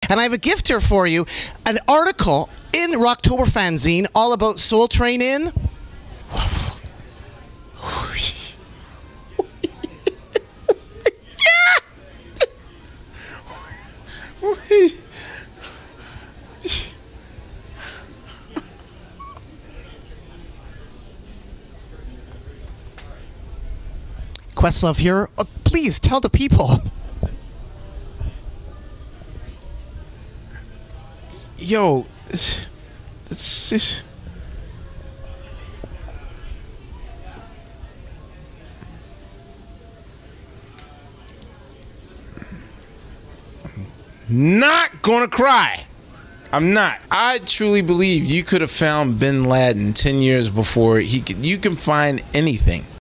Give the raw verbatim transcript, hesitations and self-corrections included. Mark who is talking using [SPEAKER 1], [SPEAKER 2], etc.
[SPEAKER 1] And I have a gift here for you, an article in Rocktober fanzine all about Soul Train in... Questlove here. Oh, please tell the people.
[SPEAKER 2] Yo, it's, it's just... Not gonna cry. I'm not. I truly believe you could have found Bin Laden ten years before he could. You can find anything.